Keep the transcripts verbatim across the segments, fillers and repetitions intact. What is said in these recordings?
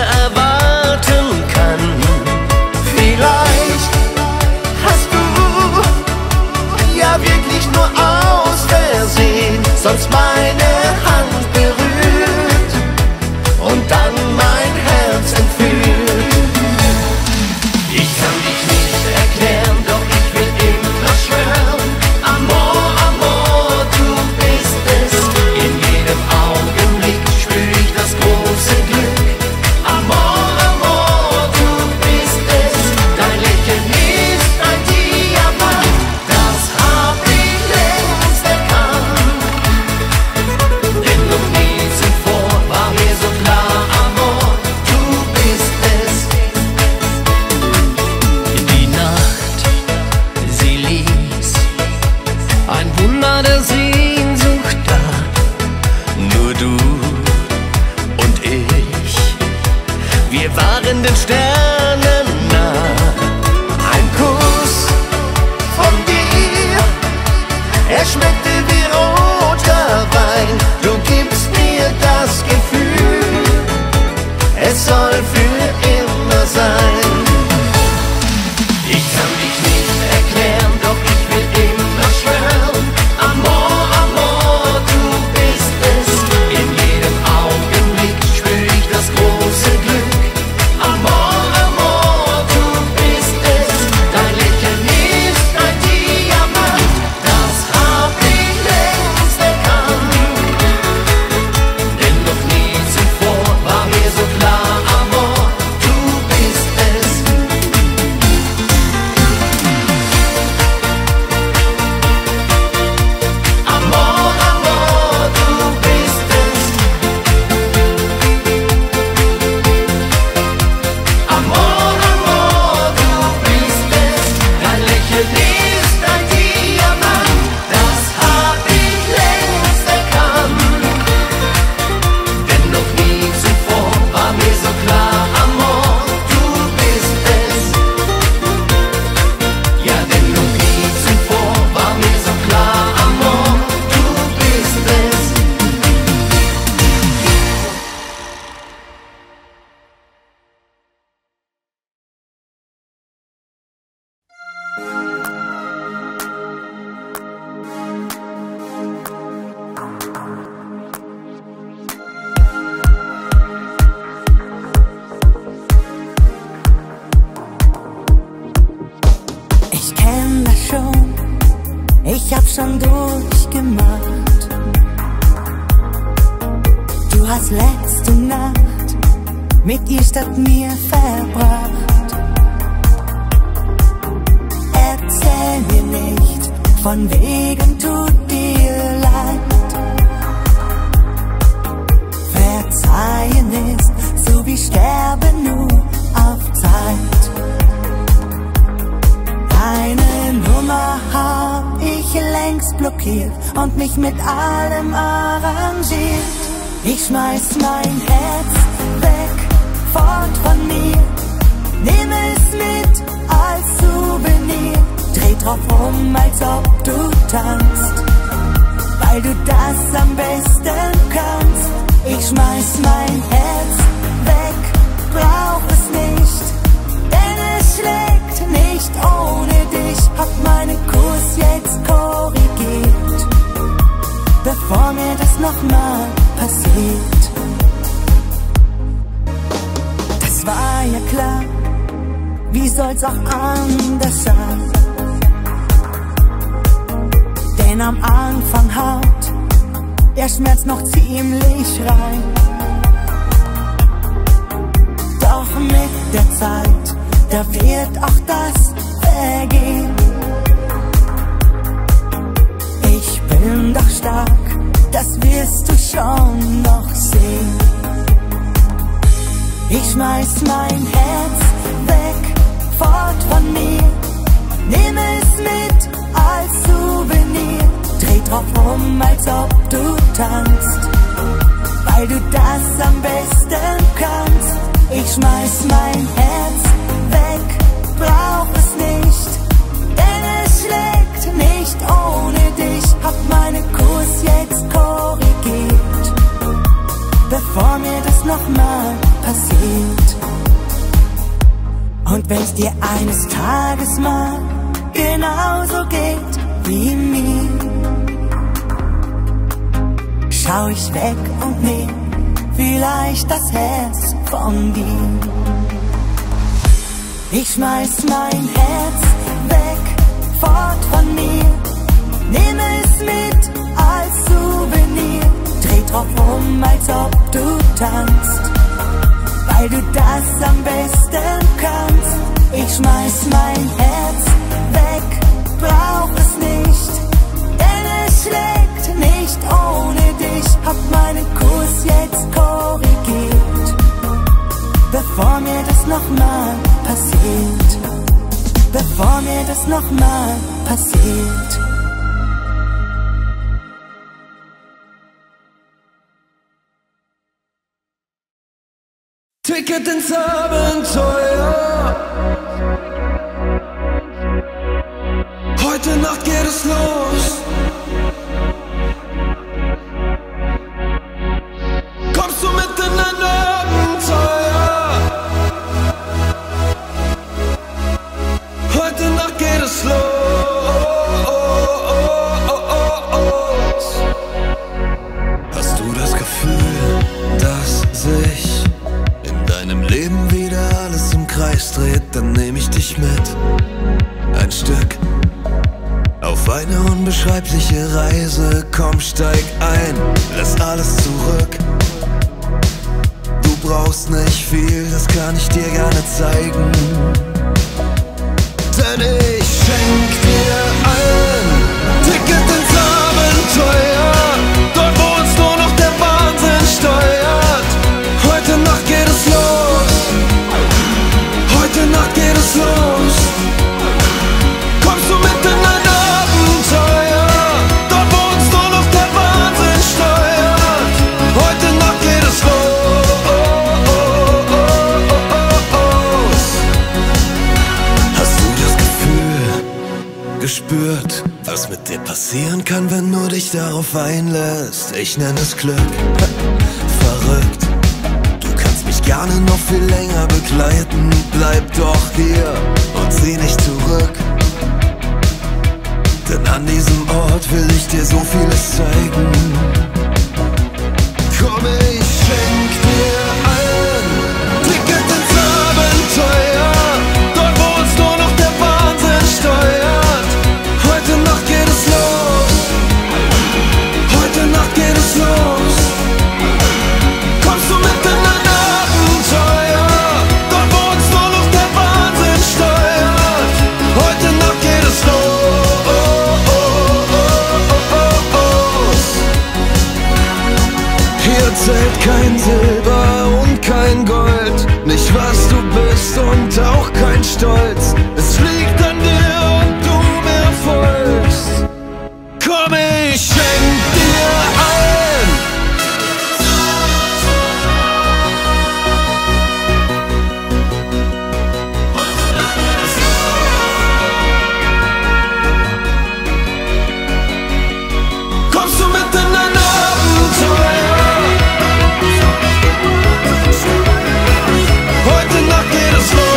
erwarten kann. Vielleicht hast du ja wirklich nur aus Versehen sonst meine Hand berührt und dann mein Herz entführt. Ich kann dich nicht erklären, doch ich will immer schwören. Amor, Amor, du bist es. In jedem Augenblick spür ich das große Glück. Amor, Amor, du bist es. Dein Lächeln ist ein Diamant, das hab ich längst erkannt. Denn noch nie zuvor war mir so klar, Amor, du bist es. Die Nacht, sie ließ ein Wunder der Sehnsucht da. Nur du und ich, wir waren den Sternen nah. Ein Kuss von dir, er schmeckte wie roter Wein. Du gibst mir das Gefühl, es soll für immer sein. Ich kann dich nicht erklären, doch ich will immer schwören. Amor, Amor, du bist es. In jedem Augenblick spür ich das große Glück. Amor, Amor, du bist es. Dein Lächeln ist ein Diamant, das hab ich längst erkannt. Denn noch nie zuvor war mir so klar, Amor, du bist es. Amor, Amor, du bist es. Amor, Amor, du bist es. Dein Lächeln ist ein Diamant, das hab ich längst erkannt. Denn noch nie zuvor war mir so klar, Amor, du bist es. Ja, denn noch nie zuvor war mir so klar, Amor, du bist es. Ich kenn das schon, ich hab schon durchgemacht. Du hast letzte Nacht mit ihr statt mir verbracht. Erzähl mir nicht, von wegen tut dir leid. Verzeihen ist so wie Sterben nur auf Zeit. Deine Nummer hab ich längst blockiert und mich mit allem arrangiert. Ich schmeiß mein Herz weg, fort von mir, nimm es mit als Souvenir. Dreh drauf rum, als ob du tanzt, weil du das am besten kannst. Ich schmeiß mein Herz weg, brauch es nicht, denn es schlägt nicht ohne dich. Hab meinen Kurs jetzt korrigiert, bevor mir das nochmal passiert. Das war ja klar, wie soll's auch anders sein? Denn am Anfang haut der Schmerz noch ziemlich rein. Doch mit der Zeit, da wird auch das vergehen. Ich bin doch stark, das wirst du schon noch sehen. Ich schmeiß mein Herz weg, fort von mir, nimm es mit als Souvenir. Dreh drauf rum, als ob du tanzt, weil du das am besten kannst. Ich schmeiß mein Herz weg, brauch es nicht, denn es schlägt nicht ohne dich. Hab meinen Kurs jetzt korrigiert, bevor mir das nochmal passiert. Und wenn's dir eines Tages mal genauso geht wie mir, schau ich weg und nehm vielleicht das Herz von dir. Ich schmeiß mein Herz weg, fort von mir, nehme es mit als Souvenir, dreh drauf um, als ob du tanzt, weil du das am besten kannst. Ich schmeiß mein Herz weg, brauch es nicht, denn es schlägt nicht ohne dich. Hab meinen Kurs jetzt korrigiert, bevor mir das nochmal passiert, bevor mir das nochmal passiert. Ticket ins Abenteuer. Heute Nacht geht es los. Kommst du mit in ein Abenteuer? Heute Nacht geht es los. Hast du das Gefühl, dass sich in deinem Leben wieder alles im Kreis dreht? Dann nehm ich dich mit, ein Stück, auf eine unbeschreibliche Reise. Komm, steig ein, lass alles zurück. Du brauchst nicht viel, das kann ich dir gerne zeigen, denn ich schenk dir ein Ticket ins Abenteuer. Dort, wo uns nur noch der Wahnsinn steuert. Heute Nacht geht es los. Heute Nacht geht es los. Kommst du mit in ein Abenteuer? Dort, wo uns nur noch der Wahnsinn steuert. Heute Nacht geht es los. Hast du das Gefühl gespürt, was mit dir passieren kann, wenn du dich darauf einlässt? Ich nenne es Glück. Verrückt. Du kannst mich gerne noch viel länger begleiten. Bleib doch hier und zieh nicht zurück. Denn an diesem Ort will ich dir so vieles zeigen. Komm, ich schenk dir ein Ticket ins Abenteuer. Dort, wo uns nur noch der Wahnsinn steuert. Heute Nacht geht es los. Heute Nacht geht es los. Kommst du mit in ein Abenteuer? Dort, wo uns nur noch der Wahnsinn steuert. Heute Nacht geht es los. Hier zählt kein Silber und kein Gold, nicht was du bist und auch kein Stolz. Es liegt an dir und du mir folgst. Komm, ich schenk dir ein. Kommst du mit in ein Abenteuer? Heute Nacht geht es los.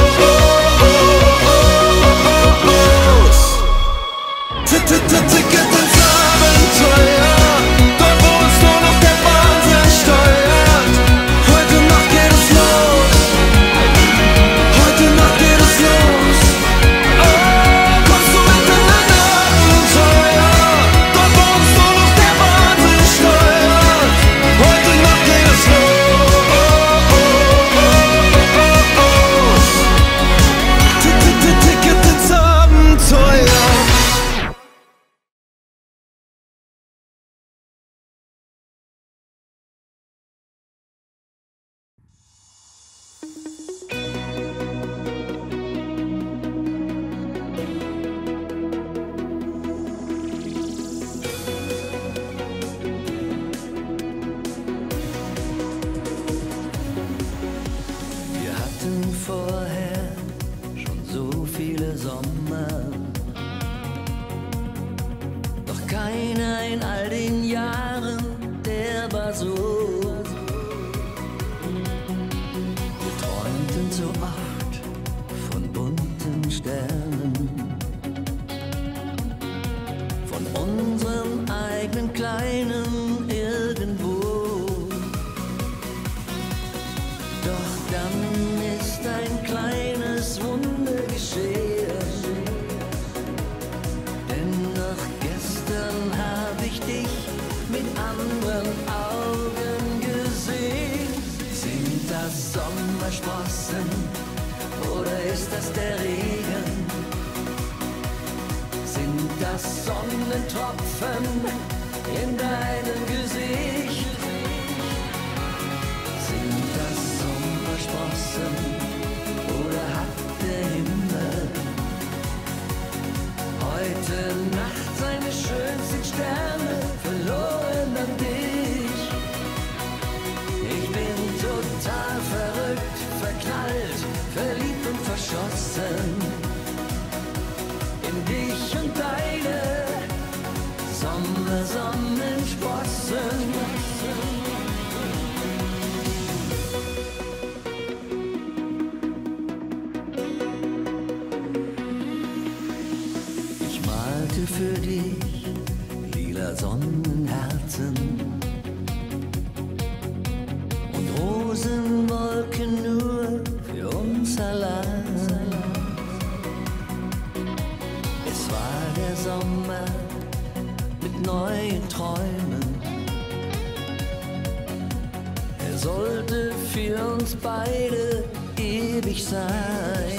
Ticket ins Abenteuer. Dort, wo uns nur noch der Wahnsinn steuert. Heute Nacht geht es los. Heute Nacht geht es los. Kommst du mit in ein Abenteuer? Dort, wo uns nur noch der Wahnsinn steuert. Heute Nacht geht es los. Ticket ins Abenteuer. Wir hatten vorher schon so viele Sommer, doch keiner in all den Jahren, der war so. Wir träumten so oft Sternen, von unserem eigenen kleinen Irgendwo. Doch dann ist ein kleines Wunder geschehen, denn noch gestern hab ich dich mit anderen Augen gesehen. Sind das Sommersprossen oder ist das der Regen? Sind das Sonnentropfen in deinem Gesicht? Sind das Sommersprossen oder hat der Himmel heute Nacht seine schönsten Sterne verloren an dich? Ich bin total verrückt, verknallt, verliebt und verschossen in dich und deine Sommersonnensprossen. Ich malte für dich lila Sonnenherzen und Rosenwolken nur für uns allein. Es war der Sommer mit neuen Träumen. Er sollte für uns beide ewig sein.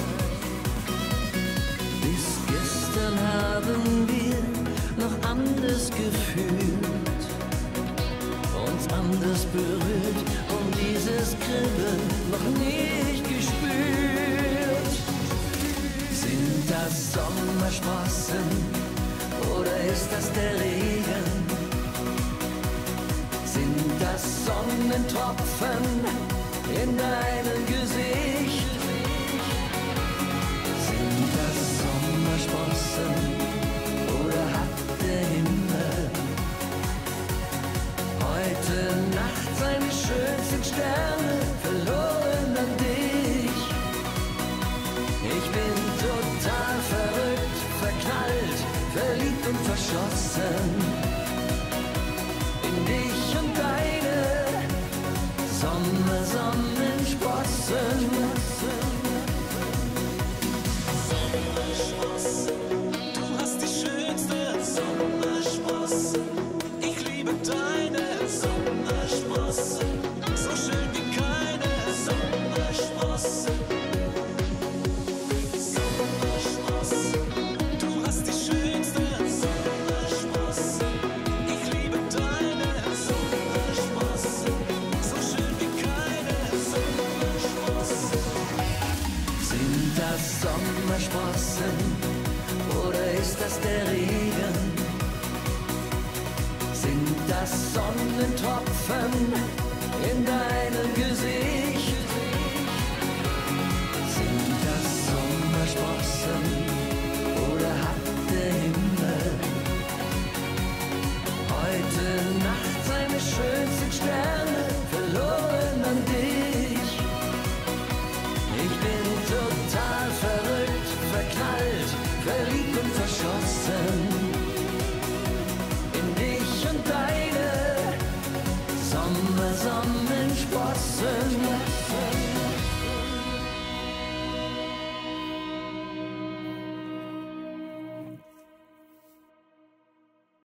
Bis gestern haben wir noch anders gefühlt, uns anders berührt und dieses Kribbeln noch nicht gespürt. Sind das Sommersprossen oder ist das der Regen? Sind das Sonnentropfen in deinem Gesicht? Sind das Sommersprossen oder hat der Himmel heute Nacht seine schönsten Sterne verloren an dich? Ich bin total verrückt, verknallt, verliebt und verschossen in dich und deine Sommersonnensprossen. Sommersprossen, du hast die schönste Sommersprossen. Ich liebe deine Sommersprossen, so schön wie keine Sommersprossen. Sommersprossen, du hast die schönste Sommersprossen. Ich liebe deine Sommersprossen, so schön wie keine Sommersprossen. Sind das Sommersprossen oder ist das der Regen? Sind das Sonnentropfen in deinem Gesicht?